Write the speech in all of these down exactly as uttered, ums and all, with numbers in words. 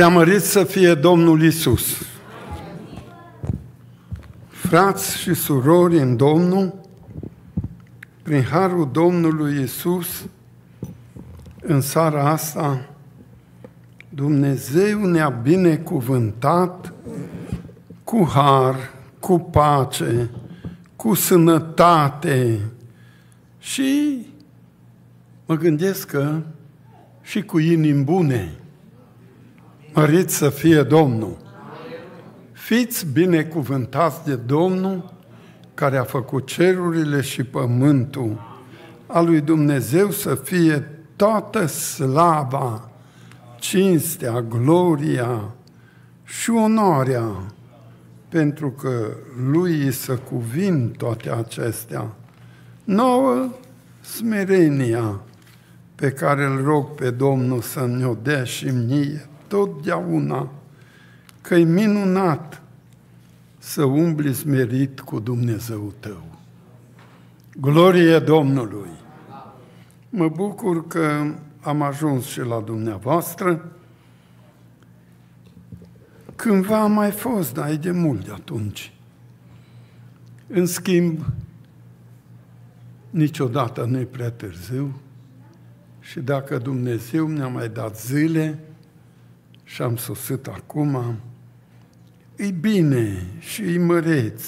Preamărit să fie Domnul Iisus! Frați și surori în Domnul, prin harul Domnului Iisus, în seara asta, Dumnezeu ne-a binecuvântat cu har, cu pace, cu sănătate și mă gândesc că și cu inimi bune. Mărit să fie Domnul! Fiți binecuvântați de Domnul, care a făcut cerurile și pământul. A lui Dumnezeu să fie toată slava, cinstea, gloria și onoarea, pentru că Lui îi să cuvin toate acestea. Nouă smerenia pe care îl rog pe Domnul să ne-o dea și mie totdeauna, că-i minunat să umbli smerit cu Dumnezeu tău. Glorie Domnului! Mă bucur că am ajuns și la dumneavoastră. Cândva am mai fost, dar e de mult de atunci. În schimb, niciodată nu e prea târziu și dacă Dumnezeu ne-a mai dat zile și am sosit acum, e bine și e măreț.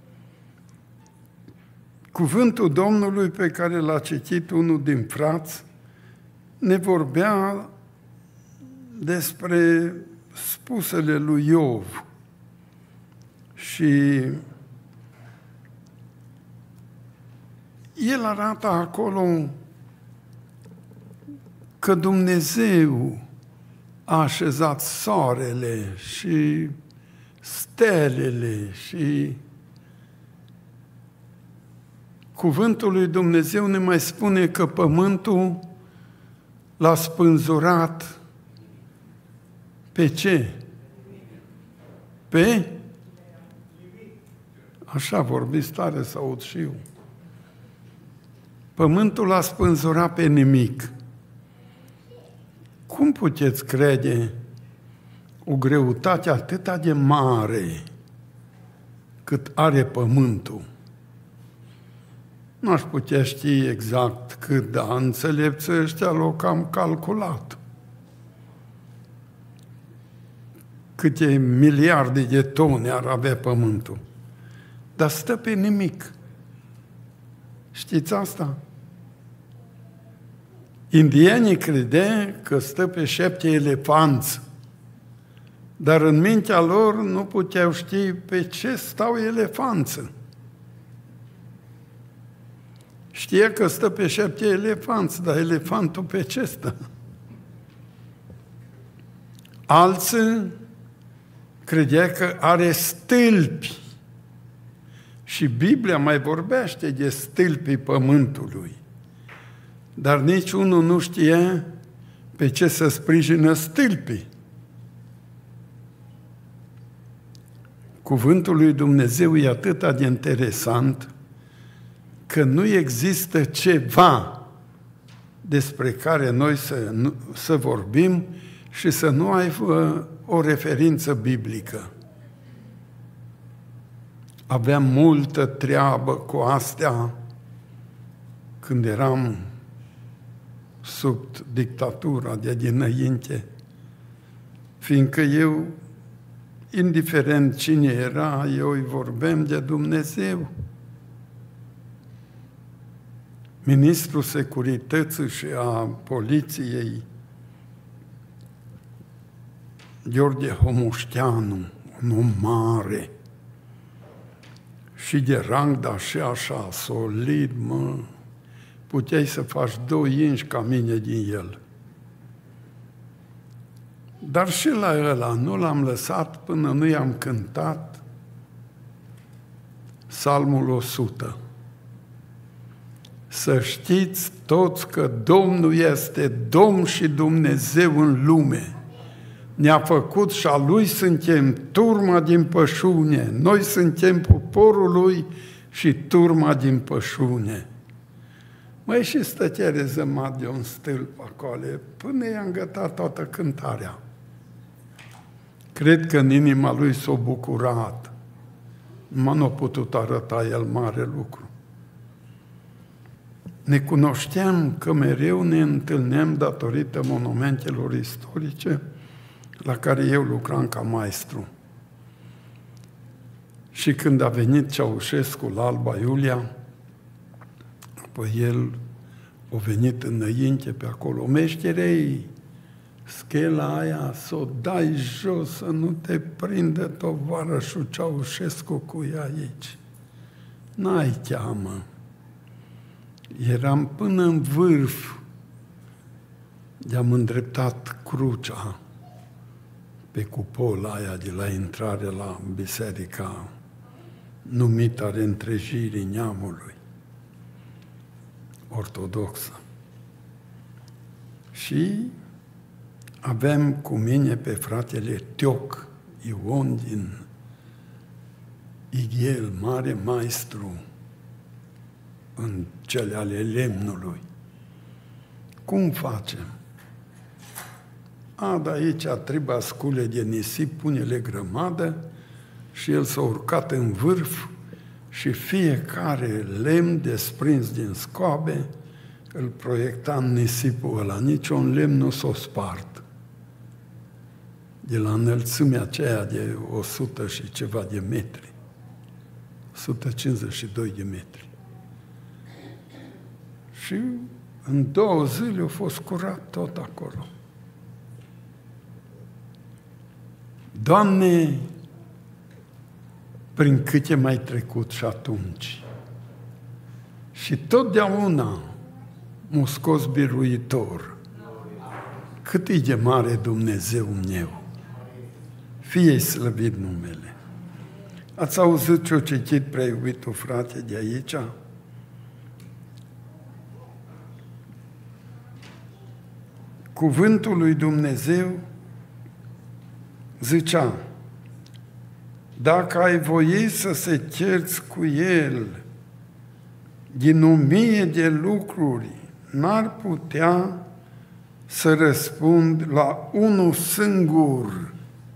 Cuvântul Domnului pe care l-a citit unul din frați ne vorbea despre spusele lui Iov și el arată acolo că Dumnezeu a așezat soarele și stelele și cuvântul lui Dumnezeu ne mai spune că pământul l-a spânzurat pe ce? Pe? Așa vorbiți tare să aud și eu. Pământul l-a spânzurat pe nimic. Cum puteți crede o greutate atât de mare cât are pământul? Nu aș putea ști exact cât, dar înțelepții ăștia l-au cam calculat. Câte miliarde de tone ar avea pământul. Dar stă pe nimic. Știți asta? Indienii credeau că stă pe șapte elefanți, dar în mintea lor nu puteau ști pe ce stau elefanții. Știe că stă pe șapte elefanți, dar elefantul pe ce stă? Alții credea că are stâlpi. Și Biblia mai vorbește de stâlpii pământului. Dar niciunul nu știe pe ce să sprijină stâlpii. Cuvântul lui Dumnezeu e atât de interesant că nu există ceva despre care noi să, să vorbim și să nu aibă o referință biblică. Aveam multă treabă cu astea când eram sub dictatura de dinainte, fiindcă eu, indiferent cine era, eu îi vorbeam de Dumnezeu. Ministrul Securității și a Poliției, Gheorghe Homoșteanu, un om mare și de rang, dar și așa, solid, mă, puteai să faci doi inși ca mine din el. Dar și la ăla nu l-am lăsat până nu i-am cântat Psalmul o sută. Să știți toți că Domnul este Domn și Dumnezeu în lume. Ne-a făcut și a Lui suntem turma din pășune. Noi suntem poporul Lui și turma din pășune. Măi, și stătea rezămat de un stâlp acolo, până i-am gătat toată cântarea. Cred că în inima lui s-a bucurat. Numai nu a putut arăta el mare lucru. Ne cunoșteam că mereu ne întâlneam datorită monumentelor istorice la care eu lucram ca maestru. Și când a venit Ceaușescu la Alba Iulia, apoi el a venit înainte pe acolo, meșterei, schela aia să o dai jos, să nu te prindă tovarășul Ceaușescu cu ea aici. N-ai teamă. Eram până în vârf, de-am îndreptat crucea pe cupola aia de la intrare la biserica numită Reîntregirii Neamului ortodoxă. Și avem cu mine pe fratele Teoc Ion din Ighiel, mare maestru în cele ale lemnului. Cum facem? A, da, aici trebuie scule de nisip, pune-le grămadă și el s-a urcat în vârf și fiecare lemn desprins din scoabe îl proiecta în nisipul ăla. Nici un lemn nu s-o spart. De la înălțimea aceea de o sută și ceva de metri. o sută cincizeci și doi de metri. Și în două zile a fost curat tot acolo. Doamne, prin câte mai trecut și atunci. Și totdeauna m-a scos biruitor. Cât e de mare Dumnezeu meu. Fie-i slăvit numele. Ați auzit ce-o citit prea iubitul frate de aici? Cuvântul lui Dumnezeu zicea, dacă ai voi să se cerți cu El din o mie de lucruri, n-ar putea să răspund la unul singur.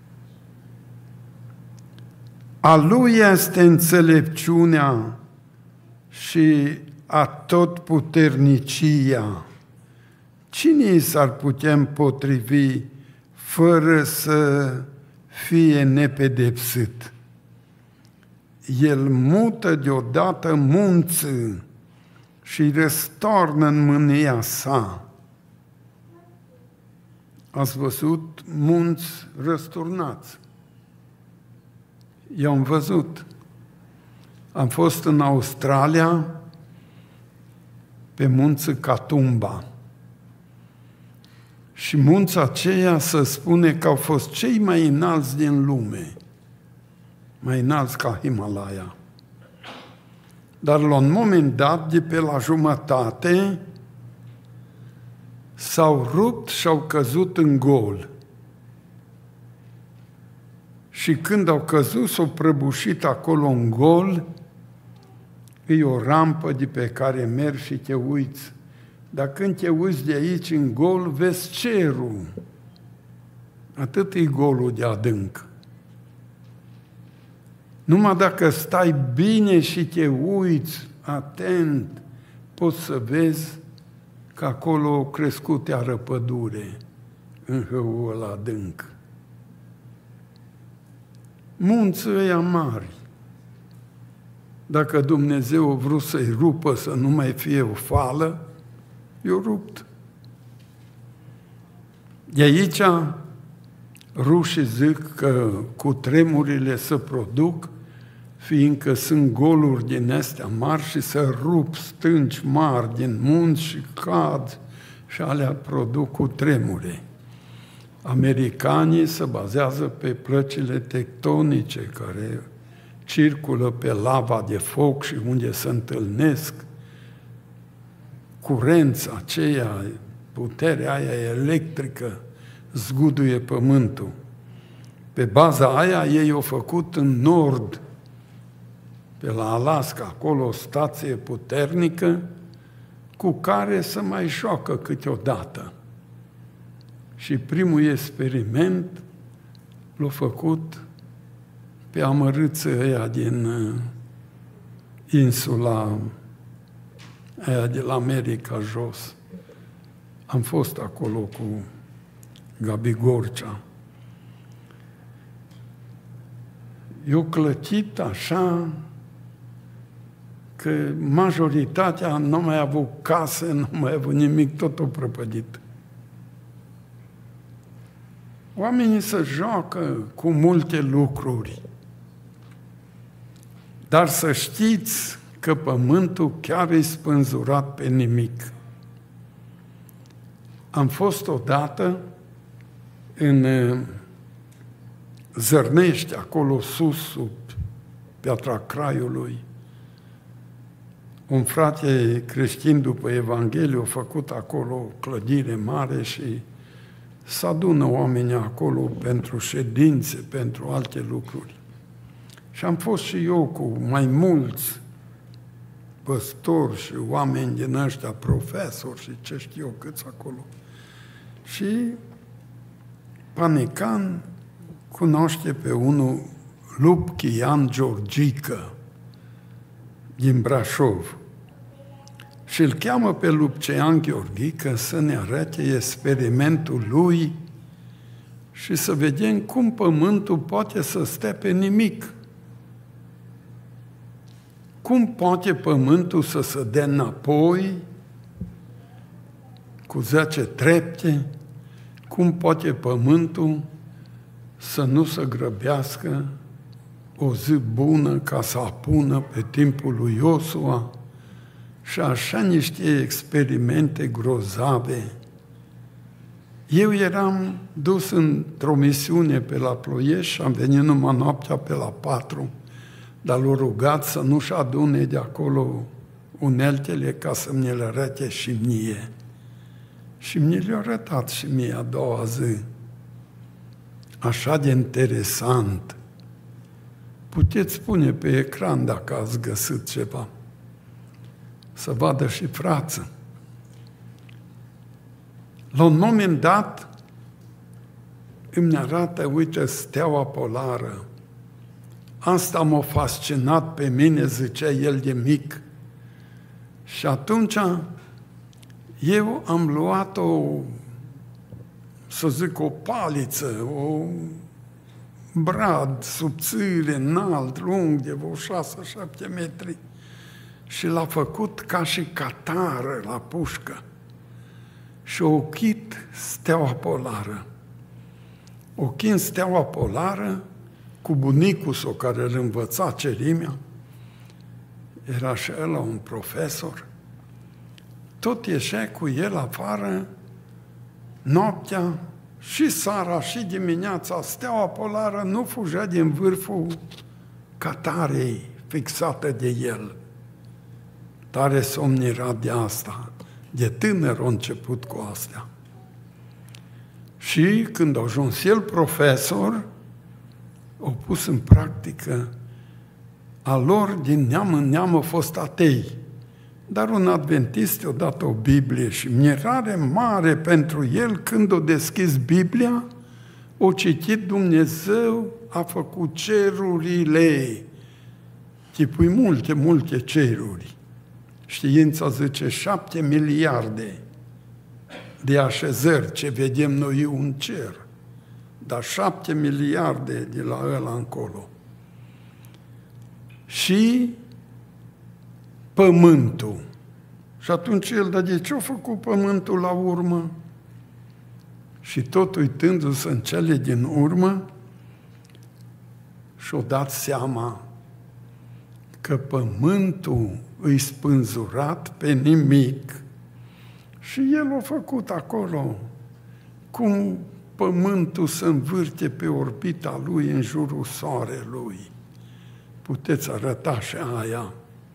A Lui este înțelepciunea și atotputernicia. Cine i s-ar putea împotrivi fără să fie nepedepsit? El mută deodată munții și răstornă în mânia sa. Ați văzut munți răsturnați? Eu am văzut. Am fost în Australia pe munții Katoomba. Și munții aceia se spune că au fost cei mai înalți din lume, mai înalți ca Himalaya. Dar la un moment dat, de pe la jumătate, s-au rupt și au căzut în gol. Și când au căzut, s-au prăbușit acolo în gol, e o rampă de pe care mergi și te uiți. Dar când te uiți de aici în gol, vezi cerul. Atât e golul de adânc. Numai dacă stai bine și te uiți atent, poți să vezi că acolo a crescut iară pădure în hăul ăla adânc. Munții ăia mari. Dacă Dumnezeu a vrut să-i rupă să nu mai fie o fală, i-a rupt. De aici rușii zic că cu tremurile se produc, fiindcă sunt goluri din astea mari și se rup stânci mari din munți și cad și alea produc cu tremure. Americanii se bazează pe plăcile tectonice care circulă pe lava de foc și unde se întâlnesc. Curența aceea, puterea aia electrică zguduie pământul. Pe baza aia ei au făcut în nord, pe la Alaska, acolo o stație puternică cu care se mai joacă câteodată. Și primul experiment l-a făcut pe amărâții ăia din uh, insula aia de la America jos. Am fost acolo cu Gabi Gorcea. Eu clătit așa că majoritatea nu mai a avut case, nu mai a avut nimic, totul prăpădit. Oamenii se joacă cu multe lucruri, dar să știți că pământul chiar e spânzurat pe nimic. Am fost odată în Zărnești, acolo sus, sub Piatra Craiului. Un frate creștin după Evanghelie a făcut acolo o clădire mare și se adună oamenii acolo pentru ședințe, pentru alte lucruri. Și am fost și eu cu mai mulți păstori și oameni din ăștia, profesori și ce știu eu câți acolo. Și Panecan cunoaște pe unul Lupchian Georgică din Brașov și îl cheamă pe Lupchian Georgică să ne arate experimentul lui și să vedem cum pământul poate să stea pe nimic. Cum poate pământul să se dea înapoi cu zece trepte? Cum poate pământul să nu se grăbească o zi bună ca să apună pe timpul lui Iosua? Și așa niște experimente grozave. Eu eram dus într-o misiune pe la Ploiești și am venit numai noaptea pe la patru, dar l-a rugat să nu-și adune de acolo uneltele ca să mi le arate și mie. Și mi le-a arătat și mie a doua zi. Așa de interesant. Puteți spune pe ecran dacă ați găsit ceva. Să vadă și frață. La un moment dat îmi arată, uite, steaua polară. Asta m-a fascinat pe mine, zicea el de mic. Și atunci eu am luat o, să zic, o paliță, o brad subțire, înalt, lung, de vreo șase, șapte metri. Și l-a făcut ca și catară la pușcă. Și a ochit steaua polară. Ochind steaua polară, cu bunicul său care îl învăța cerimea, era și ăla un profesor, tot ieșea cu el afară noaptea și seara și dimineața. Steaua polară nu fugea din vârful catarei fixată de el. Tare somn era de asta. De tânăr a început cu astea. Și când a ajuns el profesor, au pus în practică. A lor, din neam în neam, au fost atei. Dar un adventist i-a dat o Biblie și mirare mare pentru el când a deschis Biblia, o citit Dumnezeu, a făcut cerurile. Chipui multe, multe ceruri. Știința zice șapte miliarde de așezări, ce vedem noi un cer, dar șapte miliarde de la ăla încolo. Și pământul. Și atunci el, dar de ce a făcut pământul la urmă? Și tot uitându-se în cele din urmă, și-o dat seama că pământul îi spânzurat pe nimic. Și el a făcut acolo cum pământul se învârte pe orbita lui în jurul soarelui. Puteți arăta și aia.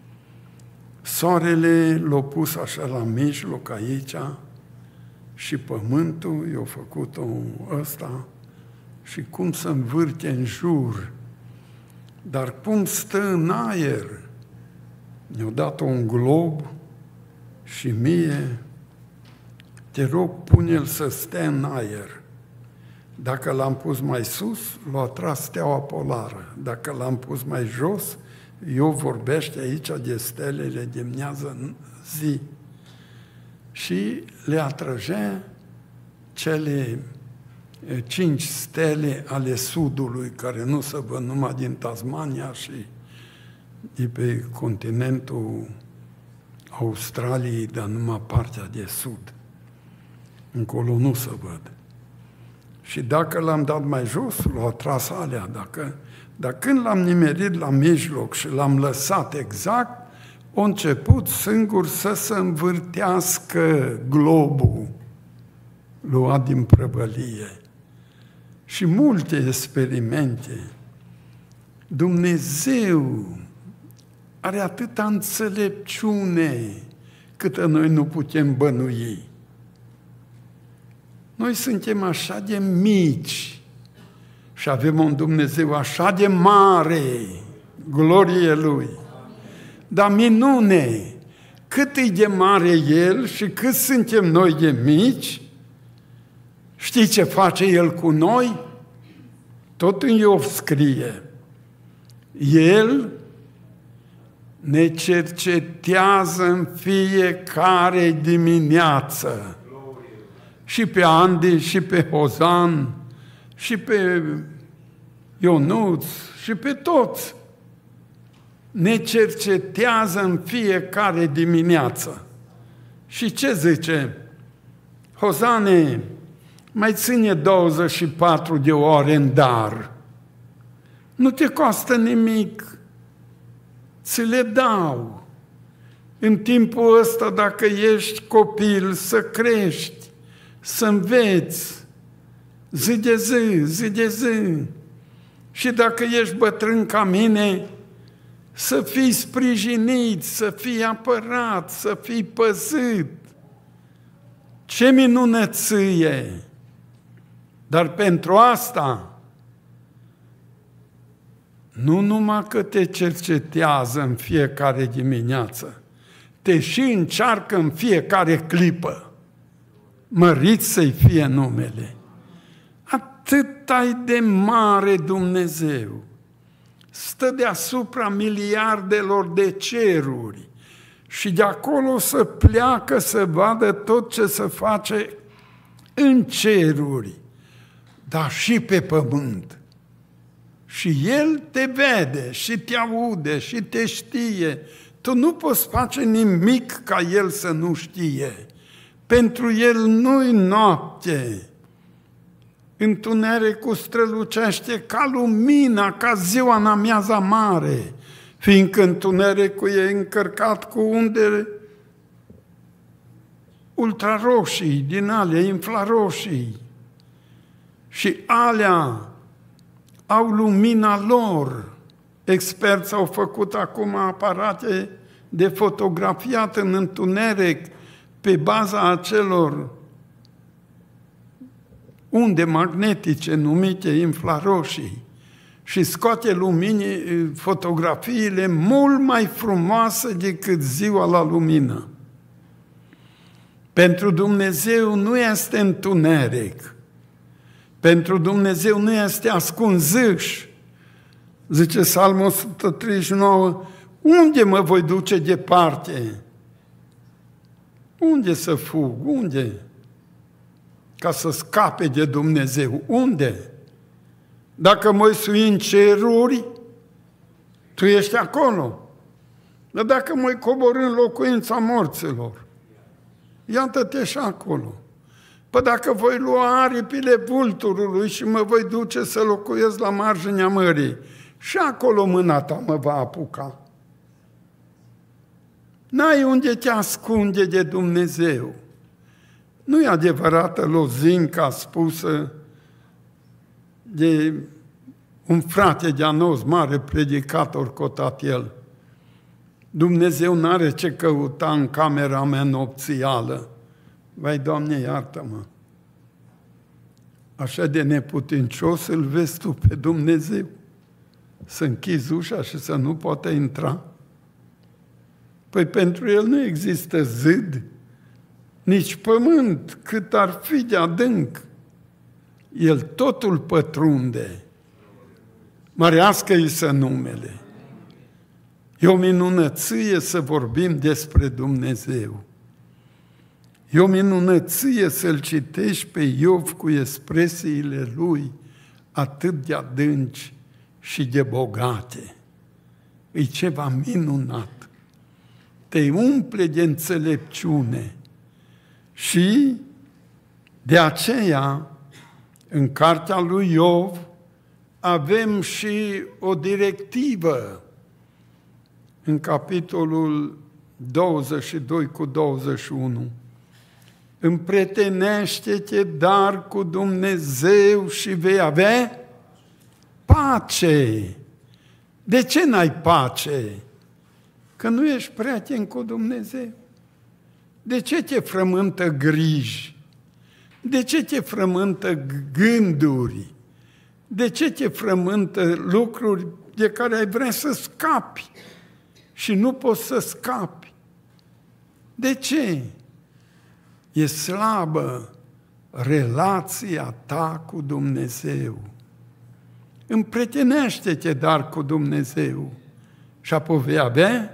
Soarele l-a pus așa la mijloc aici și pământul i-a făcut-o ăsta și cum se învârte în jur. Dar cum stă în aer? Ne-a dat un glob și mie, te rog, pune-l să stea în aer. Dacă l-am pus mai sus, l-a tras steaua polară. Dacă l-am pus mai jos, eu vorbește aici de stelele de miază zi. Și le atrăgea cele cinci stele ale sudului, care nu se văd numai din Tasmania și de pe continentul Australiei, dar numai partea de sud. Încolo nu se văd. Și dacă l-am dat mai jos, l-a tras alea. Dacă, dar când l-am nimerit la mijloc și l-am lăsat exact, a început singur să se învârtească globul luat din prăvălie. Și multe experimente. Dumnezeu are atâta înțelepciune câtă noi nu putem bănui. Noi suntem așa de mici și avem un Dumnezeu așa de mare, glorie Lui. Dar minune, cât e de mare El și cât suntem noi de mici, știi ce face El cu noi? Tot în Iov scrie. El ne cercetează în fiecare dimineață. Și pe Andi, și pe Hozan, și pe Ionuț, și pe toți. Ne cercetează în fiecare dimineață. Și ce zice? Hozane, mai ține douăzeci și patru de ore în dar. Nu te costă nimic. Ți le dau. În timpul ăsta, dacă ești copil, să crești, să înveți, zi de zi, zi de zi. Și dacă ești bătrân ca mine, să fii sprijinit, să fii apărat, să fii păzit. Ce minunăție! Dar pentru asta, nu numai că te cercetează în fiecare dimineață, te și încearcă în fiecare clipă. Mărit să-i fie numele. Atât ai de mare Dumnezeu. Stă deasupra miliardelor de ceruri și de acolo să pleacă să vadă tot ce se face în ceruri, dar și pe pământ. Și El te vede și te aude și te știe. Tu nu poți face nimic ca El să nu știe. Pentru El nu-i noapte. Întunericul strălucește ca lumina, ca ziua în amiaza mare, fiindcă întunericul e încărcat cu unde ultraroșii, din alea infraroșii. Și alea au lumina lor. Experți au făcut acum aparate de fotografiat în întuneric pe baza acelor unde magnetice numite infraroșii și scoate luminii, fotografiile mult mai frumoase decât ziua la lumină. Pentru Dumnezeu nu este întuneric. Pentru Dumnezeu nu este ascunzâș. Zice Psalmul o sută treizeci și nouă, unde mă voi duce departe? Unde să fug? Unde? Ca să scape de Dumnezeu. Unde? Dacă mă sui în ceruri, tu ești acolo. Dar dacă mă coborî în locuința morților, iată-te și acolo. Păi dacă voi lua aripile vulturului și mă voi duce să locuiesc la marginea mării, și acolo mâna ta mă va apuca. N-ai unde te ascunde de Dumnezeu. Nu e adevărată lozinca spusă de un frate de-a nostru, mare predicator cotat el. Dumnezeu n-are ce căuta în camera mea nopțială. Vai, Doamne, iartă-mă! Așa de neputincios îl vezi tu pe Dumnezeu. Să închizi ușa și să nu poată intra? Păi pentru El nu există zid, nici pământ, cât ar fi de adânc. El totul pătrunde. Mărească-i să numele. E o minunăție să vorbim despre Dumnezeu. E o minunăție să-L citești pe Iov cu expresiile Lui atât de adânci și de bogate. E ceva minunat. Te umple de înțelepciune și de aceea în cartea lui Iov avem și o directivă în capitolul douăzeci și doi cu douăzeci și unu. Împrietenește-te dar cu Dumnezeu și vei avea pace. De ce n-ai pace? Că nu ești prieten cu Dumnezeu. De ce te frământă griji? De ce te frământă gânduri? De ce te frământă lucruri de care ai vrea să scapi și nu poți să scapi? De ce? E slabă relația ta cu Dumnezeu. Împrietenește-te dar cu Dumnezeu și apoi vei avea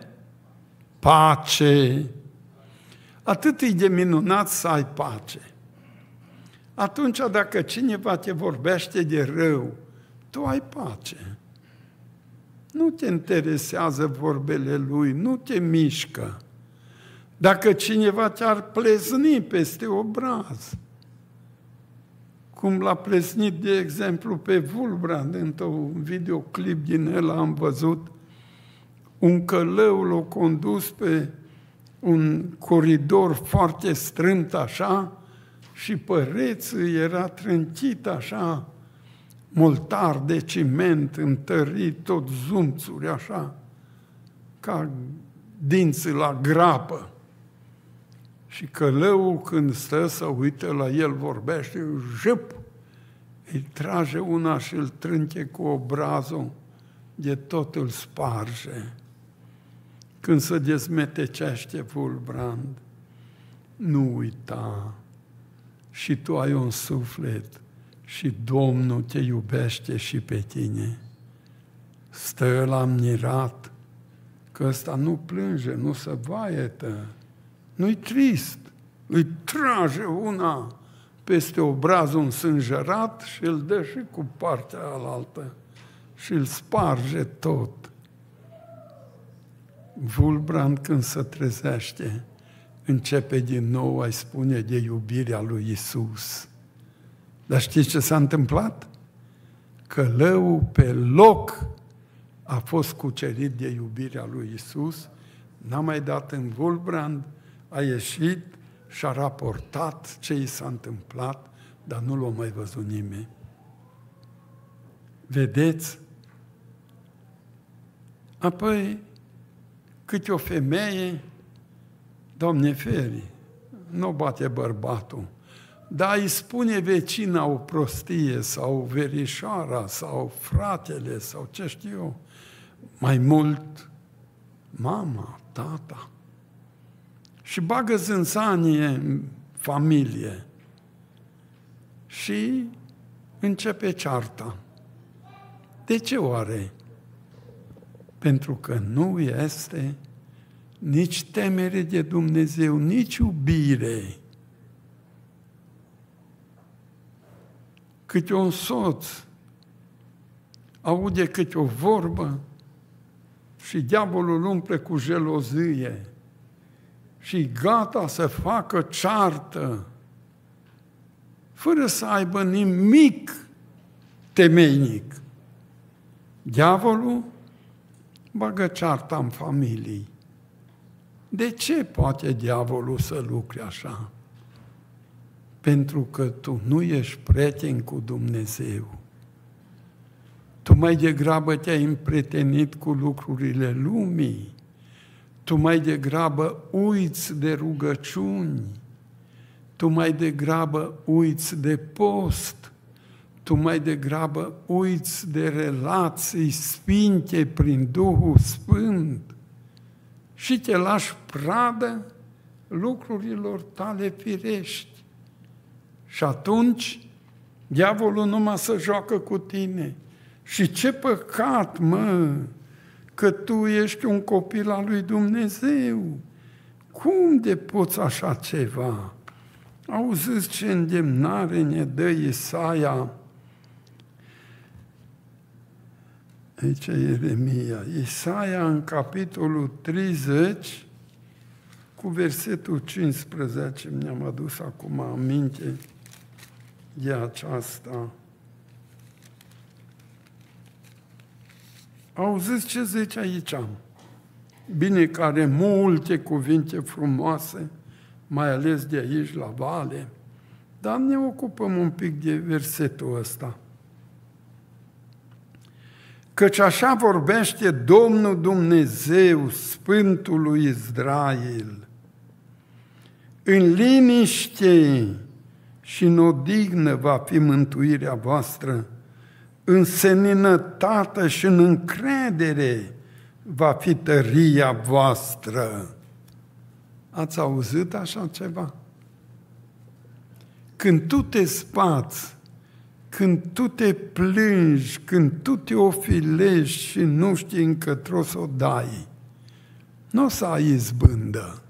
pace. Atât e de minunat să ai pace. Atunci, dacă cineva te vorbește de rău, tu ai pace. Nu te interesează vorbele lui, nu te mișcă. Dacă cineva te-ar plezni peste obraz, cum l-a pleznit, de exemplu, pe Wulbrand, într-un videoclip din el am văzut, un călău l-a condus pe un coridor foarte strâmt așa și părețul era trântit așa, moltar de ciment întărit, tot zumțuri așa, ca dinți la grapă. Și călăul, când stă să uită la el, vorbește, jăp, îi trage una și îl trânche cu obrazul, de tot îl sparge. Când se dezmetecește Wulbrand, nu uita, și tu ai un suflet și Domnul te iubește și pe tine. Stă la mirat că ăsta nu plânge, nu se vaietă, nu-i trist, îi trage una peste obrazul însângerat și îl dă și cu partea alaltă și îl sparge tot. Wulbrand, când se trezește, începe din nou a-i spune de iubirea lui Iisus. Dar știți ce s-a întâmplat? Călăul pe loc a fost cucerit de iubirea lui Iisus, n-a mai dat în Wulbrand, a ieșit și a raportat ce i s-a întâmplat, dar nu l-a mai văzut nimeni. Vedeți? Apoi, câte o femeie, Doamne feri, nu bate bărbatul, dar îi spune vecina o prostie sau verișoara sau fratele sau ce știu eu, mai mult mama, tata. Și bagă zânzanie în familie și începe cearta. De ce oare? Pentru că nu este nici temere de Dumnezeu, nici iubire. Câte un soț aude câte o vorbă și diavolul umple cu gelozie și gata să facă ceartă, fără să aibă nimic temeinic. Diavolul bagă cearta în familii. De ce poate diavolul să lucre așa? Pentru că tu nu ești prieten cu Dumnezeu. Tu mai degrabă te-ai împrietenit cu lucrurile lumii. Tu mai degrabă uiți de rugăciuni. Tu mai degrabă uiți de post. Tu mai degrabă uiți de relații sfinte prin Duhul Sfânt și te lași pradă lucrurilor tale firești. Și atunci Diavolul numai să joacă cu tine. Și ce păcat, mă, că tu ești un copil al lui Dumnezeu. Cum de poți așa ceva? Auziți ce îndemnare ne dă Isaia? Aici e Ieremia. Isaia în capitolul treizeci, cu versetul cincisprezece, mi-am adus acum aminte de aceasta. Auziți ce zice aici? Bine că are multe cuvinte frumoase, mai ales de aici la vale, dar ne ocupăm un pic de versetul ăsta. Căci așa vorbește Domnul Dumnezeu, Sfântul lui Israel. În liniște și în odihnă va fi mântuirea voastră, în seninătate și în încredere va fi tăria voastră. Ați auzit așa ceva? Când tu te spați, când tu te plângi, când tu te ofilești și nu știi încătro să o dai, nu o să ai izbândă.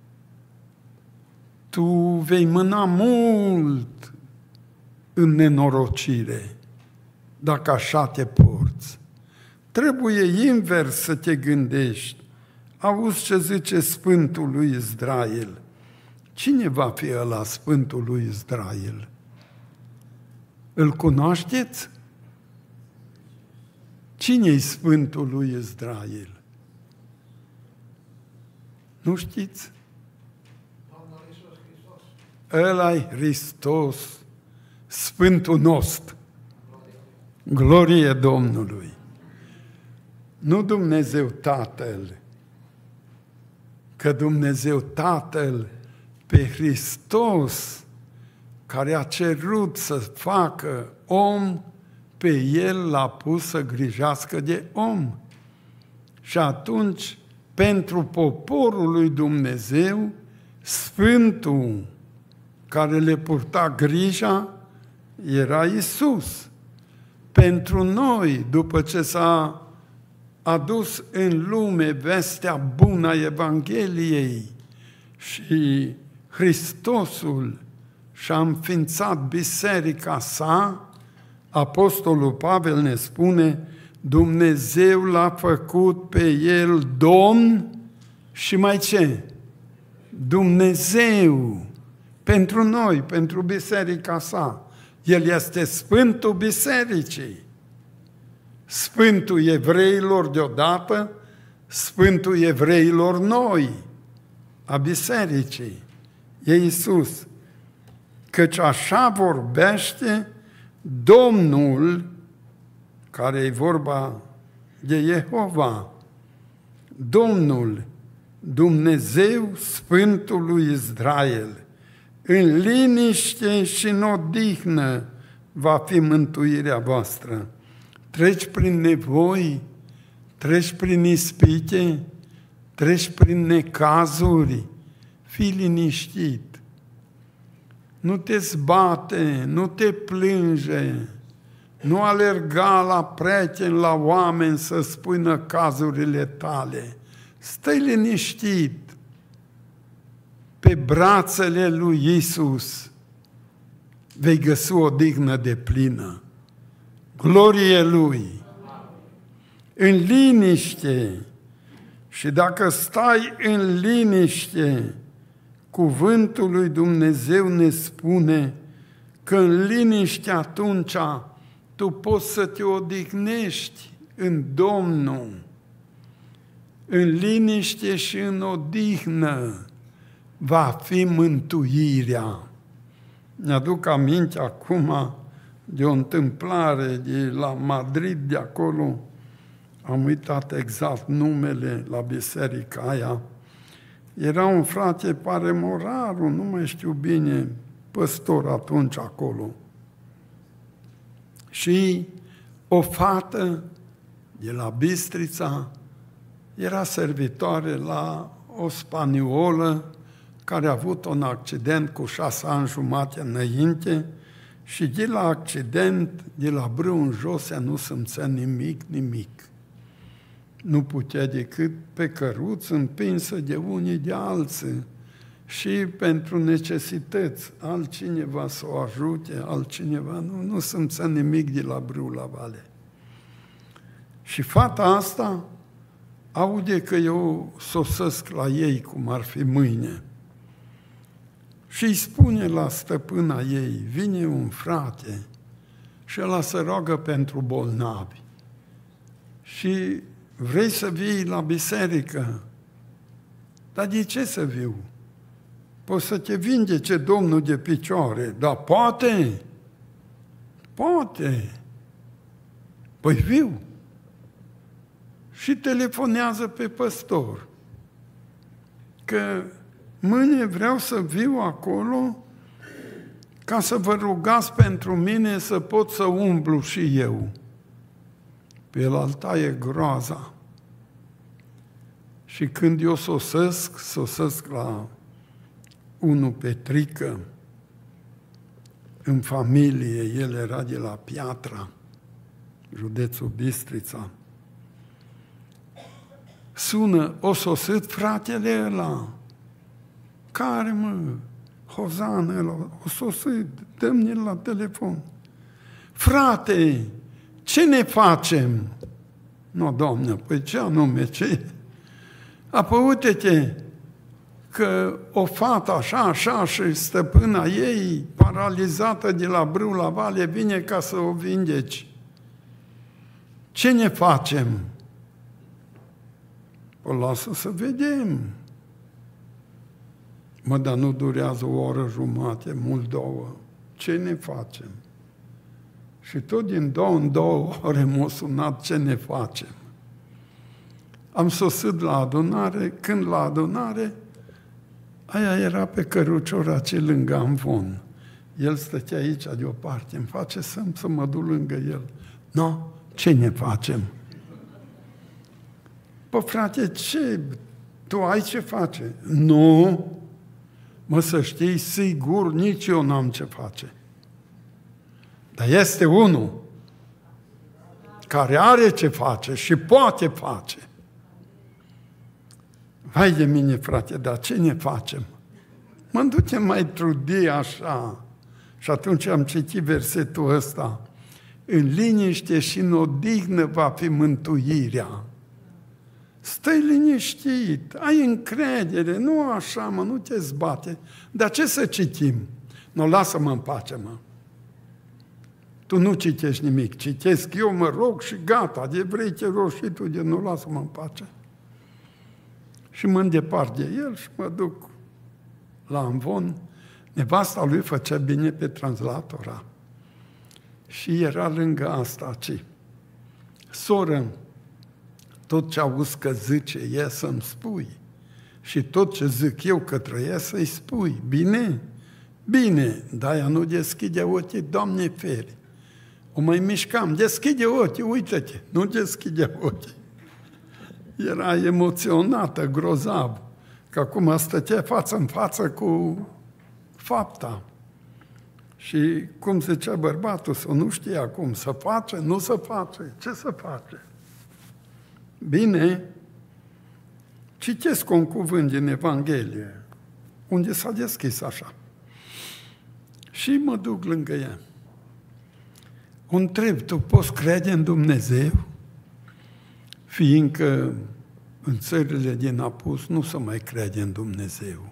Tu vei mâna mult în nenorocire, dacă așa te porți. Trebuie invers să te gândești. Auzi ce zice Sfântul lui Israel. Cine va fi ăla Sfântul lui Israel? Îl cunoașteți? Cine-i Sfântul lui Israel? Nu știți? Ăla-i Hristos, Sfântul nostru. Glorie Domnului! Nu Dumnezeu Tatăl, că Dumnezeu Tatăl pe Hristos, care a cerut să facă om, pe El l-a pus să grijească de om. Și atunci, pentru poporul lui Dumnezeu, Sfântul care le purta grija era Iisus. Pentru noi, după ce s-a adus în lume vestea bună a Evangheliei și Hristosul și-a înființat biserica sa, Apostolul Pavel ne spune, Dumnezeu l-a făcut pe el Domn și mai ce? Dumnezeu pentru noi, pentru biserica sa. El este Sfântul Bisericii, Sfântul evreilor deodată, Sfântul evreilor noi, a bisericii. E Iisus. Căci așa vorbește Domnul, care e vorba de Jehova, Domnul, Dumnezeu Sfântul lui Israel, în liniște și în odihnă va fi mântuirea voastră. Treci prin nevoi, treci prin ispite, treci prin necazuri, fii liniștit. Nu te zbate, nu te plânge, nu alerga la prieteni, la oameni să spui năcazurile tale. Stai liniștit pe brațele lui Iisus, vei găsi o dignă de plină. Glorie Lui! În liniște, și dacă stai în liniște, cuvântul lui Dumnezeu ne spune că în liniște atunci tu poți să te odihnești în Domnul. În liniște și în odihnă va fi mântuirea. Mi-aduc aminte acum de o întâmplare de la Madrid, de acolo, am uitat exact numele la biserica aia. Era un frate, pare Moraru, nu mai știu bine, păstor atunci acolo. Și o fată de la Bistrița era servitoare la o spaniolă care a avut un accident cu șase ani jumate înainte Și de la accident, de la brâu în jos, ea nu simțea nimic, nimic. Nu putea decât pe căruț, împinsă de unii de alții și pentru necesități, altcineva să o ajute, altcineva, nu, nu simțea nimic de la brâu la vale. Și fata asta aude că eu sosesc la ei, cum ar fi mâine. Și îi spune la stăpâna ei, vine un frate și ăla se roagă pentru bolnavi. Și vrei să vii la biserică? Dar de ce să viu? Poți să te vindece Domnul de picioare. Dar poate? Poate. Păi viu. Și telefonează pe păstor. Că mâine vreau să viu acolo ca să vă rugați pentru mine să pot să umblu și eu. Pe el alta e groaza. Și când eu sosesc, sosesc la unu Petrică, în familie, el era de la Piatra, județul Bistrița. Sună, o sosit fratele ăla. Care, mă? Hozan ăla, o sosit, dă-mi la telefon. Frate, ce ne facem? Nu, Doamne, păi ce anume, ce? Apoi uite-te că o fată așa, așa și stăpâna ei, paralizată de la brâu la vale, vine ca să o vindeci. Ce ne facem? Păi lasă să vedem. Mă, dar nu durează o oră jumate, mult două. Ce ne facem? Și tot din două în două ore m-a sunat ce ne facem. Am sosit la adunare, când la adunare, aia era pe căruciora ce lângă Amvon. El stătea aici deoparte, îmi face semn să mă duc lângă el. No, ce ne facem? Păi frate, ce? Tu ai ce face? Nu, mă, să știi, sigur, nici eu n-am ce face. Dar este unul care are ce face și poate face. Vai de mine, frate, dar ce ne facem? Mă ducem mai trudi așa. Și atunci am citit versetul ăsta. În liniște și în odihnă va fi mântuirea. Stai liniștit, ai încredere, nu așa, mă, nu te zbate. Dar ce să citim? Nu, lasă-mă în pace, mă. Tu nu citești nimic, citesc eu, mă rog și gata, de vrei te rog și tu, de nu, lasă-mă în pace. Și mă îndepart de el și mă duc la Amvon. Nevasta lui făcea bine pe translatora. Și era lângă asta, ci. Soră, tot ce auzi că zice e să-mi spui. Și tot ce zic eu către ea să-i spui. Bine? Bine, dar ea nu deschide ochii, Doamne feri. O mai mișcam, deschide ochii, uită-te, nu deschide ochii. Era emoționată, grozav, că acum stătea față în față cu fapta. Și cum zicea bărbatul, să nu știa cum să face, nu să face, ce să face? Bine, citesc un cuvânt din Evanghelie, unde s-a deschis așa. Și mă duc lângă ea. O întreb, tu poți crede în Dumnezeu? Fiindcă în țările din apus nu se mai crede în Dumnezeu.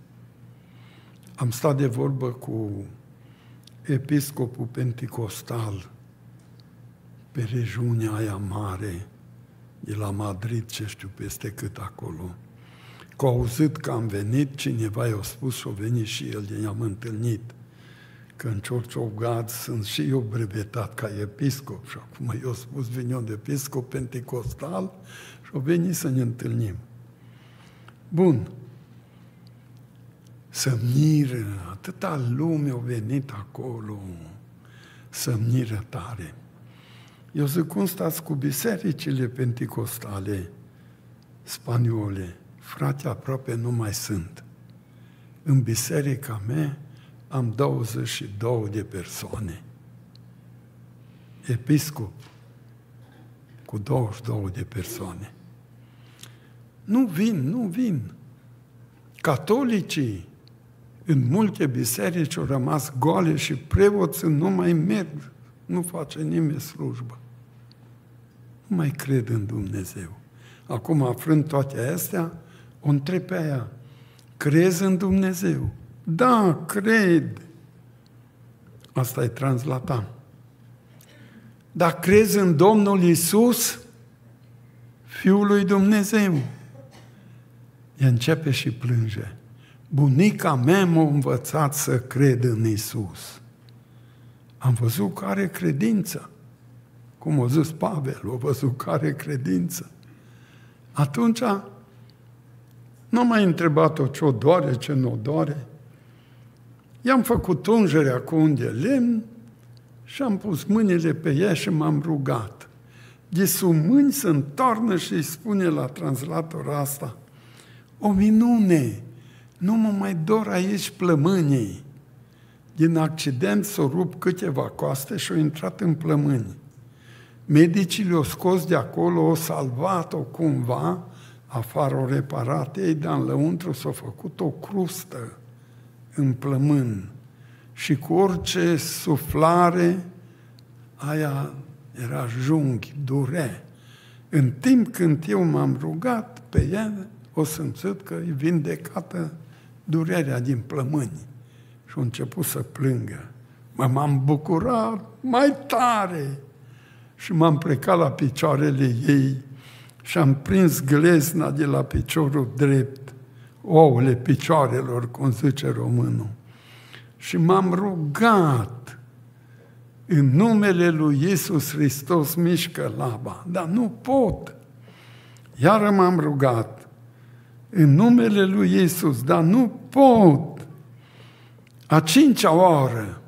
Am stat de vorbă cu episcopul penticostal pe regiunea aia mare, de la Madrid, ce știu peste cât acolo. Că au auzit că am venit, cineva i-a spus și a venit și el, de ne-am întâlnit, că în Ciorciogad sunt și eu brevetat ca episcop și acum i-a spus, vin eu de episcop penticostal și a venit să ne întâlnim. Bun. Să-mi miră, atâta lume a venit acolo, să-mi miră tare. Eu zic, cum stați cu bisericile penticostale spaniole? Frate, aproape nu mai sunt. În biserica mea, am douăzeci și două de persoane. Episcop cu douăzeci și două de persoane. Nu vin, nu vin. Catolicii în multe biserici au rămas goale și preoții nu mai merg, nu face nimeni slujbă. Nu mai cred în Dumnezeu. Acum, aflând toate astea, o întreb pe aia, crezi în Dumnezeu? Da, cred. Asta e translata. Dar crezi în Domnul Iisus, Fiul lui Dumnezeu? Ea începe și plânge. Bunica mea m-a învățat să cred în Iisus. Am văzut că are credință. Cum a zis Pavel, a văzut că are credință. Atunci nu am mai întrebat-o ce-o doare, ce nu doare. I-am făcut ungerea cu un de lemn și am pus mâinile pe ea și m-am rugat. De sub mâini se întoarnă și îi spune la translator asta, o minune, nu mă mai dor aici plămânii. Din accident s-au rupt câteva coaste și au intrat în plămâni. Medicii le-au scos de acolo, au salvat-o cumva, afară o reparat ei, dar în lăuntru s-a făcut o crustă în plămân. Și cu orice suflare, aia era junghi, durea. În timp când eu m-am rugat pe ea, o simțit că e vindecată durerea din plămâni. Și a început să plângă. Mă, m-am bucurat mai tare. Și m-am plecat la picioarele ei și am prins glezna de la piciorul drept, ouăle picioarelor, cum zice românul. Și m-am rugat în numele lui Iisus Hristos, mișcă laba, dar nu pot. Iar m-am rugat în numele lui Iisus, dar nu pot. A cincea oară,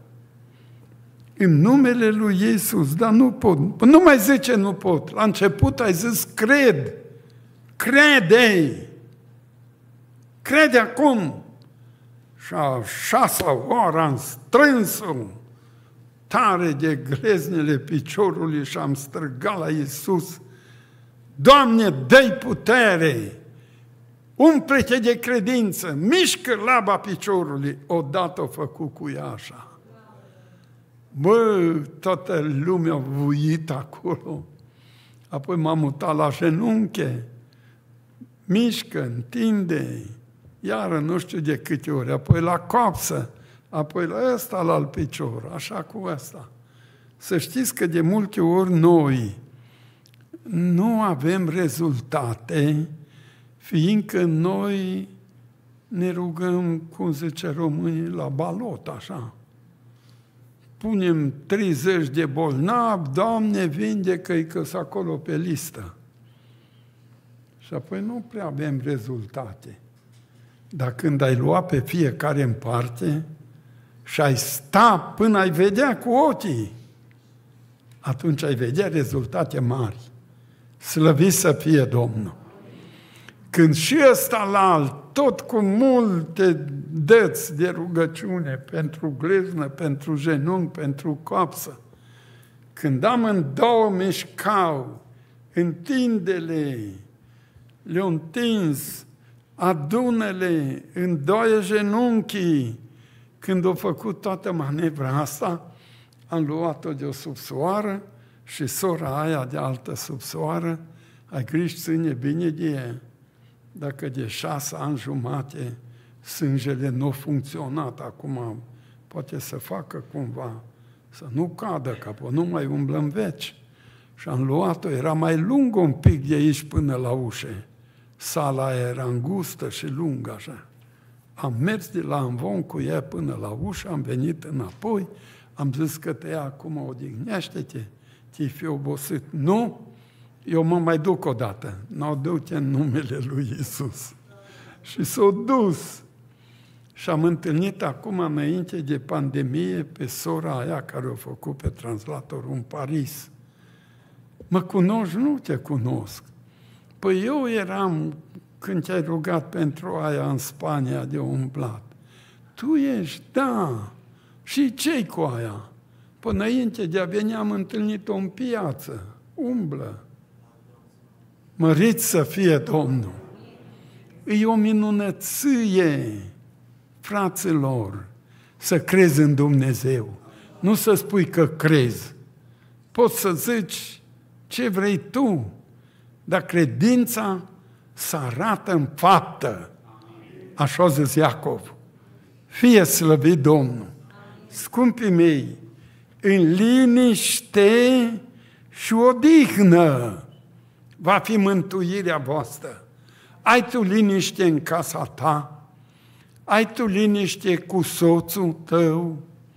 în numele lui Iisus, dar nu pot. Nu mai zice nu pot. La început ai zis cred. Crede. Crede acum. Și a șasea oară am strâns-o tare de gleznele piciorului și am strigat la Iisus. Doamne, dă-i putere! Umple-te de credință! Mișcă laba piciorului! Odată o făcut cu ea așa. Bă, toată lumea a vuit acolo. Apoi m-am mutat la genunche. Mișcă, întinde, iară nu știu de câte ori, apoi la coapsă, apoi la ăsta, la alt picior, așa cu ăsta. Să știți că de multe ori noi nu avem rezultate, fiindcă noi ne rugăm, cum zice românii, la balot, așa. Punem treizeci de bolnavi, Doamne, vindecă-i că-s acolo pe listă. Și apoi nu prea avem rezultate. Dar când ai lua pe fiecare în parte și ai sta până ai vedea cu ochii, atunci ai vedea rezultate mari. Slăvit să fie Domnul! Când și ăsta la alt, tot cu multe dăți de rugăciune pentru gleznă, pentru genunchi, pentru coapsă, când amândouă mișcau, întinde-le, le-au întins, adună-le, îndoie genunchii. Când au făcut toată manevra asta, am luat-o de o subsoară și sora aia de altă subsoară, ai grijă, ține bine de ea. Dacă de șase ani jumate sângele nu a funcționat, acum poate să facă cumva, să nu cadă, că nu mai umblă în veci. Și am luat-o, era mai lungă un pic de aici până la ușe. Sala era îngustă și lungă așa. Am mers de la Amvon cu ea până la ușă, am venit înapoi, am zis că te ia acum, odihnește-te, ți-i fi obosit. Nu? Eu mă mai duc o dată. Nu, du-te în numele lui Iisus. Și s-a dus. Și am întâlnit acum, înainte de pandemie, pe sora aia care o făcut pe translatorul în Paris. Mă cunoști? Nu te cunosc. Păi eu eram, când te-ai rugat pentru aia în Spania de umblat. Tu ești, da. Și ce-i cu aia? Până înainte de a veni am întâlnit-o în piață. Umblă. Măriți să fie Domnul. E o minunăție, fraților, să crezi în Dumnezeu. Nu să spui că crezi. Poți să zici ce vrei tu, dar credința se arată în faptă. Așa a zis Iacov. Fie slăvit Domnul. Scumpii mei, în liniște și odihnă va fi mântuirea voastră. Ai tu liniște în casa ta? Ai tu liniște cu soțul tău?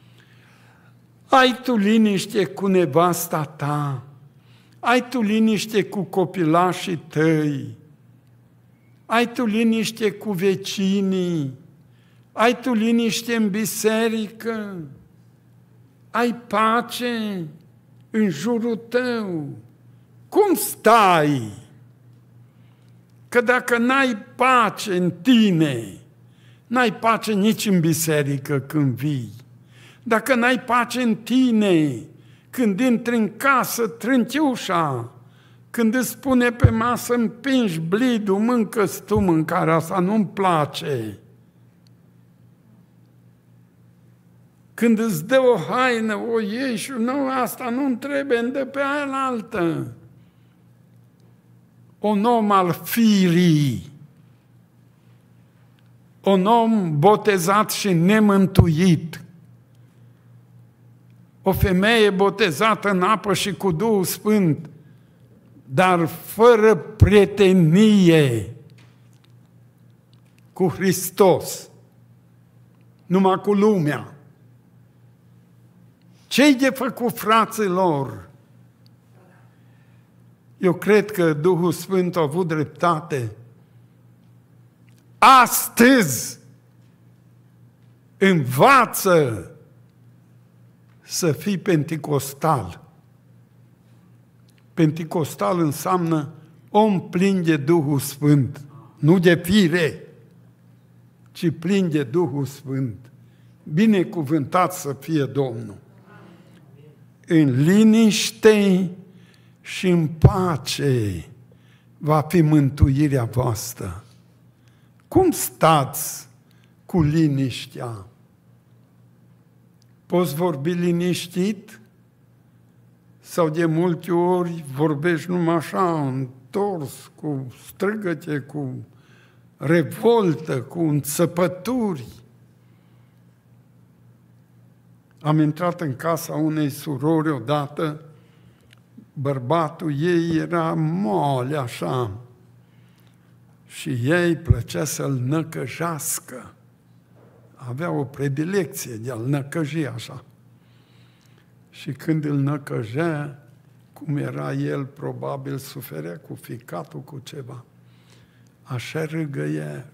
Ai tu liniște cu nevasta ta? Ai tu liniște cu copilașii tăi? Ai tu liniște cu vecinii? Ai tu liniște în biserică? Ai pace în jurul tău? Cum stai? Că dacă n-ai pace în tine, n-ai pace nici în biserică când vii. Dacă n-ai pace în tine, când intri în casă, trânti ușa, când îți spune pe masă, împingi blidul, mâncă-ți tu mâncarea asta, nu-mi place. Când îți dă o haină, o iei și nu, asta nu-mi trebuie, îmi dă pe aia la altă. Un om al firii, un om botezat și nemântuit, o femeie botezată în apă și cu Duhul Sfânt, dar fără prietenie cu Hristos, numai cu lumea. Ce-i de făcut, fraților? Eu cred că Duhul Sfânt a avut dreptate. Astăzi învață să fii penticostal. Penticostal înseamnă om plin de Duhul Sfânt, nu de fire, ci plin de Duhul Sfânt. Binecuvântat să fie Domnul. În liniște și în pace va fi mântuirea voastră. Cum stați cu liniștea? Poți vorbi liniștit? Sau de multe ori vorbești numai așa, întors, cu strigăte, cu revoltă, cu înțăpături? Am intrat în casa unei surori odată, bărbatul ei era mole așa și ei plăcea să-l năcăjească. Avea o predilecție de a-l năcăji așa. Și când îl năcăjea, cum era el, probabil suferea cu ficatul, cu ceva. Așa râgăia,